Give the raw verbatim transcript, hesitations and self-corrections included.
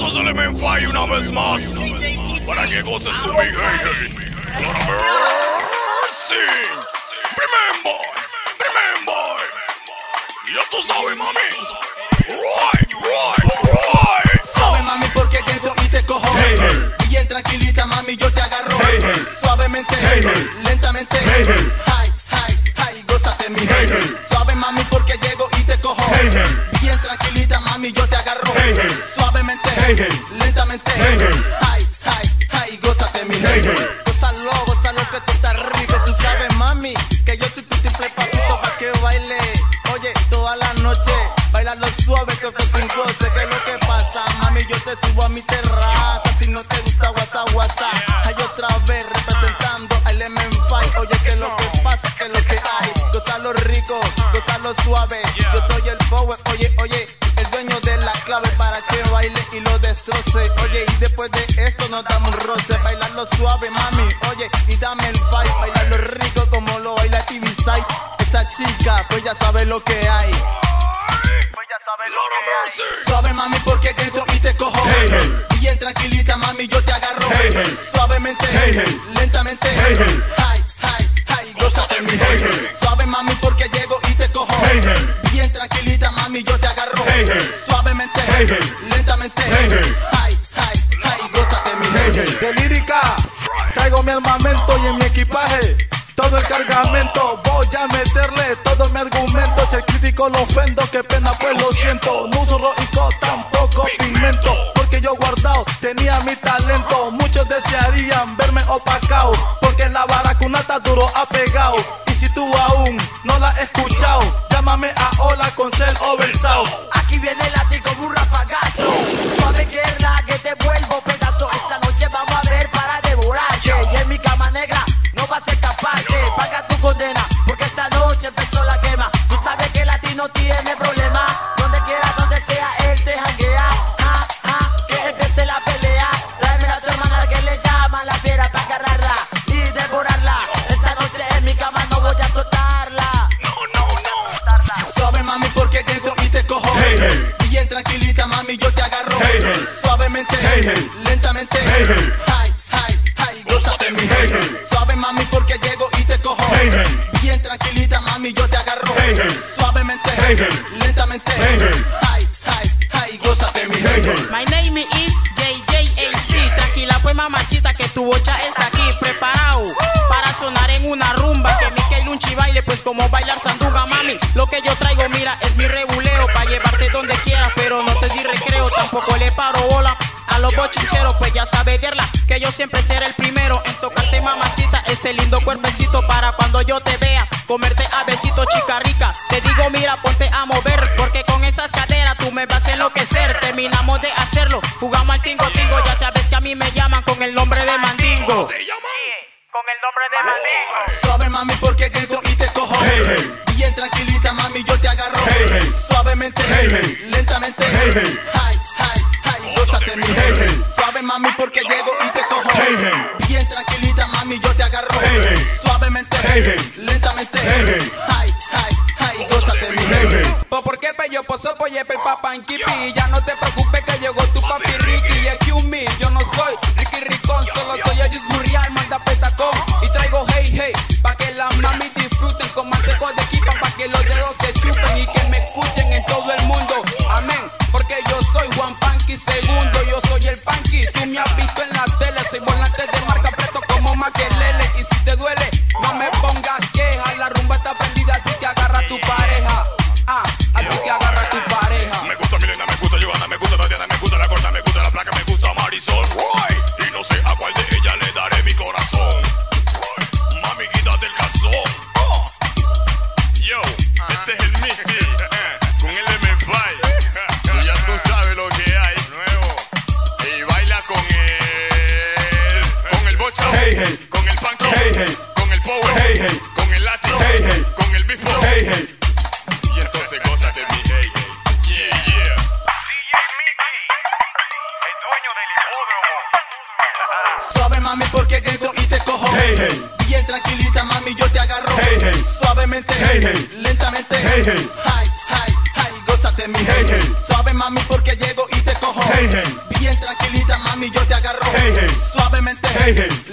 Esto es Element Five una vez más, para que goces tu mi hey hey. Lord of mercy. Remember, remember. Ya tú sabes, mami. Right, right, right. Suave, mami, porque llego y te cojo. Hey, hey. Bien tranquilita, mami, yo te agarro. Hey, hey. Suavemente, Hey, hey. lentamente. Hey, hey. Hi, hi, hi, gózate mi Hey, hey. hey. Suave, mami, porque llego y te cojo. Hey, hey. Bien tranquilita, mami, yo te agarro. Hey, hey. Suavemente, Hey, hey. lentamente. Hey, hey. Hi, hi, hi, gózate mi Hey, hey. hey. Gózalo, gózalo que tú estás rico. Tú sabes, mami, que yo soy tu triple papito pa' que baile. Oye, toda la noche, bailalo suave, que sin goce. ¿Qué es lo que pasa, mami? Yo te subo a mi terraza. Si no te gusta, WhatsApp, WhatsApp. Hay otra vez representando a Element Five. Oye, ¿qué es lo que pasa? ¿Qué es lo que hay? Gózalo rico, gózalo suave. Yo soy el power, oye, oye, el dueño de la clave para que baile y lo destroce. Oye, y después de esto nos damos un roce. Bailalo suave, mami, oye, y dame el fight. Bailalo rico como lo baila T V Side. Esa chica, pues ya sabe lo que hay. Pues ya sabe lo que hay. Suave, mami, porque llego y te cojo. Hey, hey. Bien tranquilita, mami, yo te agarro. Hey, hey. Suavemente, Hey, hey. lentamente. Hey, hey. Hi, hi, hi, gózate mi Hey, hey. hey. Suave, mami, porque llego y te cojo. Hey, hey. Bien tranquilita, mami, yo te agarro. Hey, hey. Suavemente, Hey, hey. lentamente. Hey, hey. Hi, hi, hi, gózate mi Hey, hey. hey. De lírica, traigo mi armamento y en mi equipaje todo el cargamento. Voy a meterle todo mi argumento. Si el crítico lo ofendo, qué pena, pues lo siento. No uso roico, tampoco pigmento, porque yo guardado tenía mi talento. Muchos desearían verme opacao, porque en la baracunata duro apegado. Y si tú aún no la has escuchado, llámame a Hola con Cel Oversao. Aquí viene el látigo como un rafagazo. Suave guerra que te vuelvo pedazo. Esta noche vamos a ver para devorarte. Y en mi cama negra no vas a escaparte. Paga tu condena porque esta noche empezó la quema. Tú sabes que el latino tiene problema. Donde quiera, donde sea, él te janguea. Ja, ja, que empiece la pelea. Tráeme a tu hermana que le llaman la fiera para agarrarla y devorarla. Esta noche en mi cama no voy a soltarla. No, no, no. Suave, mami, porque llego y te cojo. Hey, hey. Bien tranquilita, mami, yo te agarro. Hey, hey. Suavemente, Hey, hey. lentamente. Hey, hey. Hi, hi, hi, gózate mi Hey, hey. hey. Suave, mami, porque llego y te cojo. Hey, hey. Bien tranquilita, mami, yo te agarro. Hey, hey. Suavemente, Hey, hey. lentamente. Hey, hey. Hi, hi, hi, gózate mi Hey, hey. hey. My name is J J A C. Tranquila pues mamacita que tu bocha está aquí preparado para sonar en una rumba. Que Mickey Lunchi baile pues como bailar sandunga, mami. Lo que yo traigo mira es mi rebuleo para llevarte donde quieras, pero no te di recreo, tampoco le paro bola a los bochincheros. Pues ya sabes guerra que yo siempre seré el primero en tocarte mamacita este lindo cuerpecito para cuando yo te vea comerte a besito, chica rica. Te digo mira ponte a mover porque con esas caderas tú me vas a enloquecer. Terminamos de hacerlo, jugamos al tingo tingo. Ya sabes que a mí me llaman con el nombre de Mandingo. ¿Te llaman? Con el nombre de Mandingo. Suave, mami, porque llego y te cojo. Hey, hey. Bien tranquilita, mami, yo te agarro. Hey, hey. Suavemente, Hey, hey. lentamente. Hey, hey. Hi, hi, hi, gózate mi Hey, hey. Suave, mami, porque llego y te cojo. Hey, hey. Bien tranquilita, mami, yo te agarro. Hey, hey. Suavemente, Hey, hey. lentamente. Hey, hey. Hi, hi, hi, gózate mi Hey, hey. Po porque pe yo poso poye pe papa en kipi. Ya no te preocupes que llegó tu papi Ricky. Y excuse me, yo no soy Ricky Ricón, solo soy Ayus Murrial, manda petacón. Y traigo hey hey, pa' que las mami disfruten con más secos de equipa, pa' que los dedos se chupen y que me escuchen en todo el mundo. Amén, porque yo soy Juan Panqui segundo, yo soy el Panqui. Tú me has visto en la tele, soy volante de marca preto como Maquelele. Y si te duele, no me pongas queja, la rumba está prendida, así que agarra a tu pareja. Ah, así que agarra a tu pareja. Me gusta Milena, me gusta Giovanna, me gusta Tatiana, me gusta la corta, me gusta la placa, me gusta Marisol. Right. Y no sé a cuál de ellas le daré mi corazón. Right. Mami, quítate el calzón. Oh. Yo, este es el Misty con el Element Five. Y ya tú sabes lo que hay. Nuevo. Y baila con el con el bocha, hey, hey. Con el punky, hey, hey. Con el power, hey, hey. Con el latin, hey, hey. Con el bifo, hey, hey. Y entonces cosas de mi hey, hey. Yeah, yeah. Suave, mami, porque llego y te cojo. Hey, hey. Bien tranquilita, mami, yo te agarro. Hey, hey. Suavemente, Hey, hey. lentamente. Hey, hey. Hi, hi, hi, gózate mi Hey, hey. Suave, mami, porque llego y te cojo. Hey, hey. Bien tranquilita. mami yo te agarro Hey, hey. suavemente, Hey, hey.